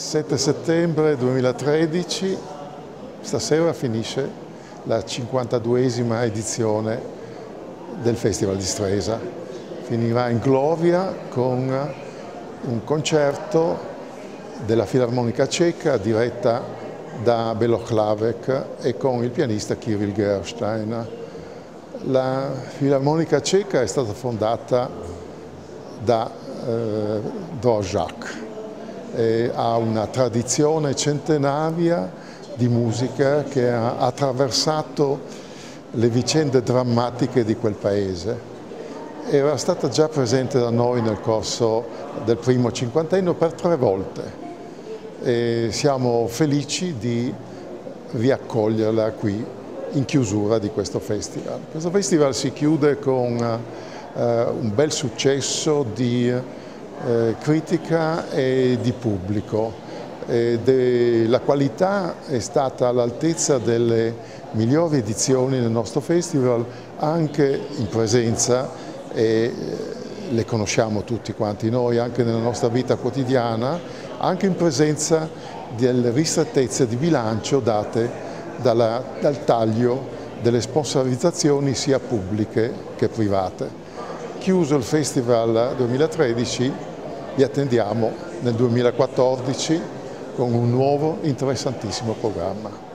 7 settembre 2013, stasera finisce la 52esima edizione del Festival di Stresa. Finirà in gloria con un concerto della Filarmonica Ceca diretta da Belo Hlavék e con il pianista Kirill Gerstein. La Filarmonica Ceca è stata fondata da Dvořák e ha una tradizione centenaria di musica che ha attraversato le vicende drammatiche di quel paese. Era stata già presente da noi nel corso del primo cinquantennio per 3 volte e siamo felici di riaccoglierla qui in chiusura di questo festival. Questo festival si chiude con un bel successo di critica e di pubblico. La qualità è stata all'altezza delle migliori edizioni del nostro festival, anche in presenza, e le conosciamo tutti quanti noi anche nella nostra vita quotidiana, anche in presenza delle ristrettezze di bilancio date dal taglio delle sponsorizzazioni sia pubbliche che private. Chiuso il Festival 2013, vi attendiamo nel 2014 con un nuovo interessantissimo programma.